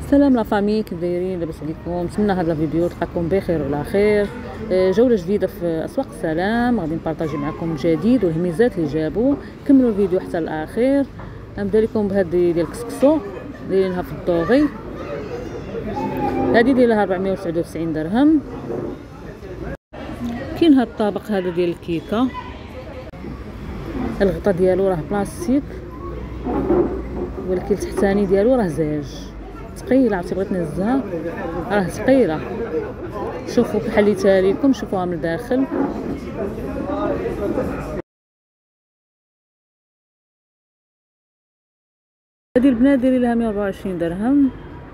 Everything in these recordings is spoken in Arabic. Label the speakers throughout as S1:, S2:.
S1: سلام لا فامي، كيف دايرين؟ لاباس عليكم؟ نتمنى هذا الفيديو تلقاكم بخير وعلى خير. جوله جديده في اسواق السلام، غادي نبارطاجي معكم الجديد والهميزات اللي جابوا. كملوا الفيديو حتى الاخير. نبدا لكم بهذه ديال الكسكسو دايرينها في الدوغي، هذه دايرها 499 درهم. كاين هذا الطبق هذا ديال الكيكه، الغطاء ديالو راه بلاستيك ولكن التحتاني ديالو راه زاج، ثقيله. عرفتي بغيت نهزها راه ثقيله. شوفوا كي حليتها لكم، شوفوها من الداخل. هذه البنات دايرين لها 124 درهم.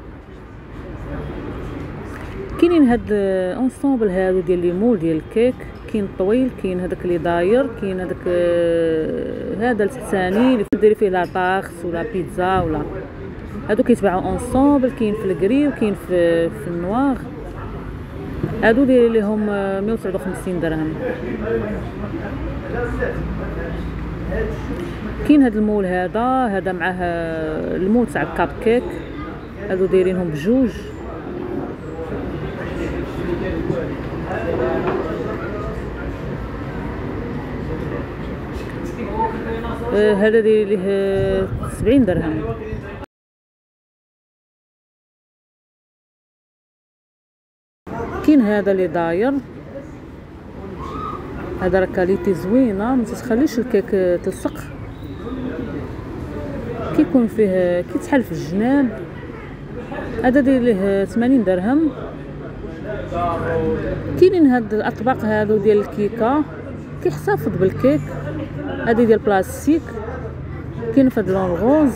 S1: كاينين هاد اونسومبل هادو ديال لي مول ديال الكيك، كاين طويل، كاين هذاك اللي داير، كاين هذاك هذا التحتاني اللي ديري فيه لا طاغس ولا بيتزا ولا هادو كيتباعوا اونسومبل. كاين في الكري وكاين في النواغ. هادو دايرين لهم 159 درهم. كاين هاد المول هذا معاه المول تاع الكاب كيك، هادو دايرينهم بجوج. هذا داير ليه 70 درهم. كاين هذا اللي داير، هذا راه كاليتي زوينه، ما تخليش الكيك تلصق، كيكون فيه كيتحل في الجناب. هذا داير ليه 80 درهم. كاينين هاد الاطباق هادو ديال الكيكه كيحتفظ بالكيك، هادي ديال بلاستيك، كاين في هاد اللون الغوز.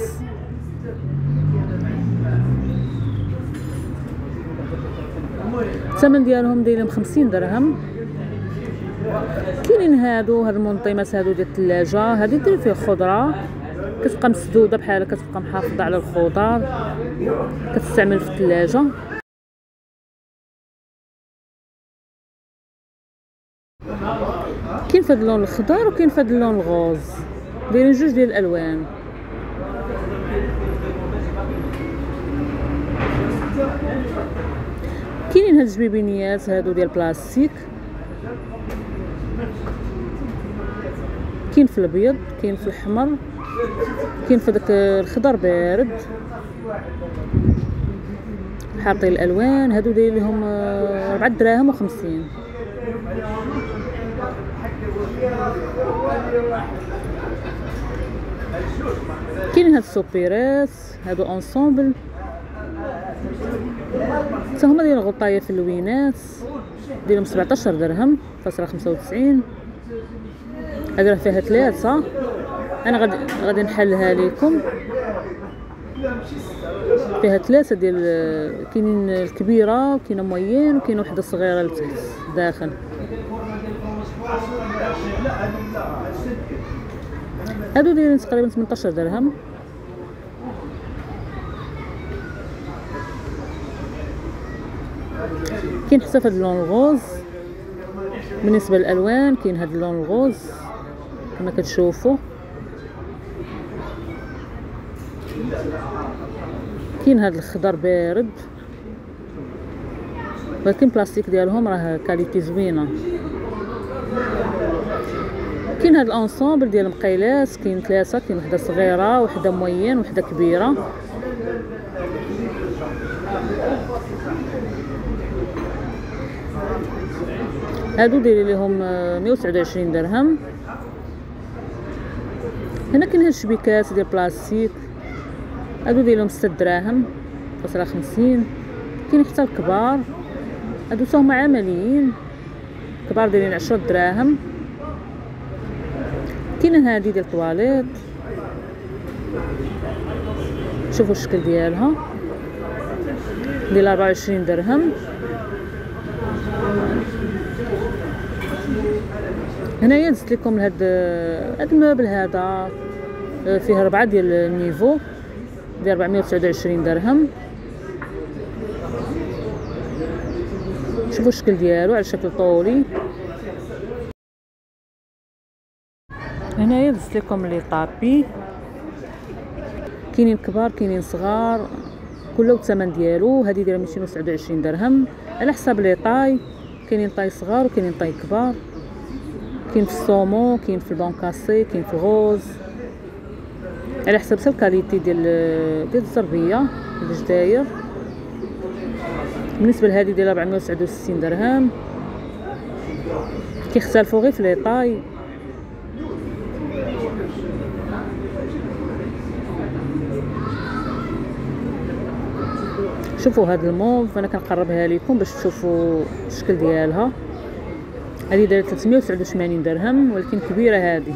S1: الثمن ديالهم دايرين 50 درهم. كاينين هاد المنظمات هادو ديال الثلاجه، هادي دير فيه خضره، كتبقى مسدوده بحال كتبقى محافظه على الخضار، كتستعمل في الثلاجه. كاين في هاد اللون الخضر وكاين في هاد اللون الغوز، دايرين جوج ديال الالوان. كاينين هاد الجبيبينيات هادو ديال بلاستيك، كاين في الابيض، كاين في الاحمر، كاين في داك الخضر بارد، حاطين الالوان. هادو داير لهم 4 دراهم و50. كاين هاد السوبيرات هادو اونسومبل، حتى هما دايرين غطايه في اللوينات، دايرهم 17 درهم فاصله 95. هادي راه فيها 3، انا غادي نحلها لكم. فيها 3 ديال، كاينين الكبيره وكاينه موين وكاينه وحده صغيره لتحت داخل. هادو دايرين تقريبا 18 درهم. كاين حتى في هاد اللون الغوز. بالنسبه للالوان كاين هاد اللون الغوز كما كتشوفوا، كاين هاد الخضر بارد، ولكن بلاستيك ديالهم راه كاليتي زوينه. كاين هاد الانصومبل ديال المقيلات، كاين 3، كاين وحده صغيره وحده موين وحده كبيره. هادو دايرين لهم 129 درهم. هنا كاين هاد الشبيكات ديال بلاستيك، هادو داير لهم 6 دراهم فاصله 50. كاين حتى الكبار، هادو هما عمليين، كبار دايرين 10 دراهم. كاين هادي ديال الطواليط، شوفوا الشكل ديالها، ديال 24 درهم. هنايا زدت لكم هاد الموبل هذا، فيه 4 ديال النيفو ديال 429 درهم. شوفوا الشكل ديالو على شكل طولي. هنايا زدت لكم لي طابي، كاينين كبار كاينين صغار، كله والثمن ديالو. هذه دايره 229 درهم على حساب لي طاي. كاينين طاي صغار وكاينين طاي كبار، كاين في الصومو، كاين في البونكاسي، كاين في الغوز، على حسب الكاليتي ديال الزربيه الجداير. بالنسبه لهذه ديال 469 درهم. كيختلفوا غير في لي طاي. شوفوا هاد الموف، انا كنقربها لكم باش تشوفوا الشكل ديالها. هذه دايره 389 درهم ولكن كبيره هذه.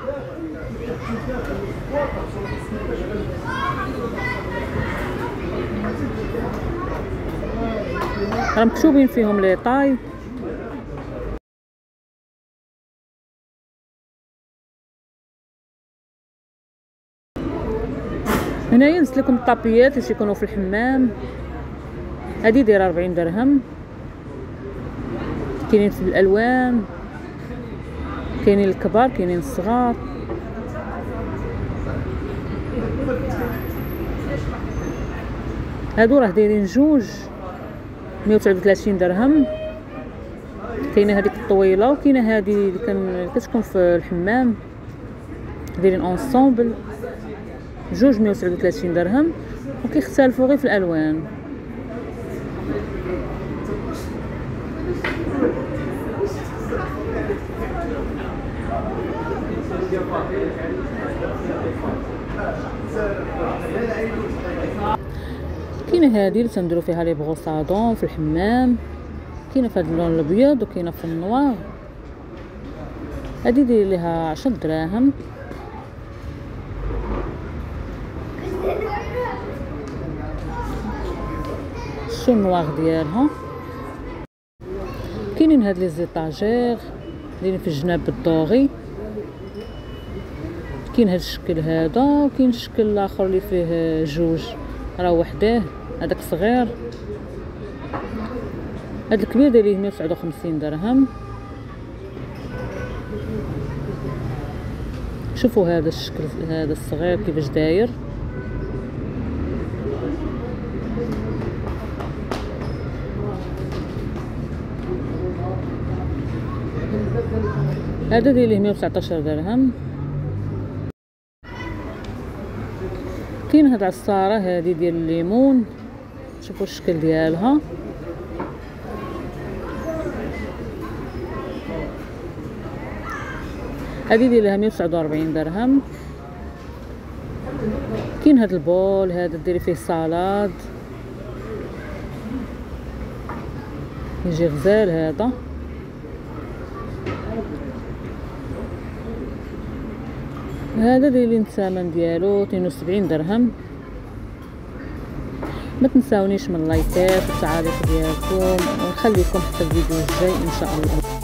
S1: راه مكتوبين فيهم لي طاي. هنايا نزلت لكم الطابيات اللي تيكونوا في الحمام. هذه دايره 40 درهم. كاينين في الالوان، كاينين الكبار كاينين الصغار. هادو راه دايرين جوج 139 درهم. كاينه هذيك الطويله وكاينه هذه اللي كتكون في الحمام، دايرين اونسومبل جوج 139 درهم وكيختلفوا غير في الالوان. كاينه هذه اللي تنديروا فيها لي بغوصادون في الحمام، كاينه في هذا اللون الابيض وكاينه في النوار. هذه داير ليها 10 دراهم. شو النوار ديالها. كاينين هاد لي زيطاجير دايرين في الجناب بالدوغي. كاين هاد الشكل هذا وكاين الشكل الاخر اللي فيه جوج، راه وحده هذاك صغير. هاد الكبير دايريه 159 درهم. شوفوا هذا الشكل هذا الصغير كيفاش داير. هذا داير 119 درهم. كاين هاد العصاره هذه ديال الليمون، شوفوا الشكل ديالها. هذه ديالها 149 درهم. كاين هاد البول هذا ديري فيه صالاد، يجي غزال هذا. هذا دايرين الثمن ديالو 72 درهم. ما تنساونيش من اللايكات والتعاليق ديالكم، ونخليكم حتى الفيديو الجاي ان شاء الله.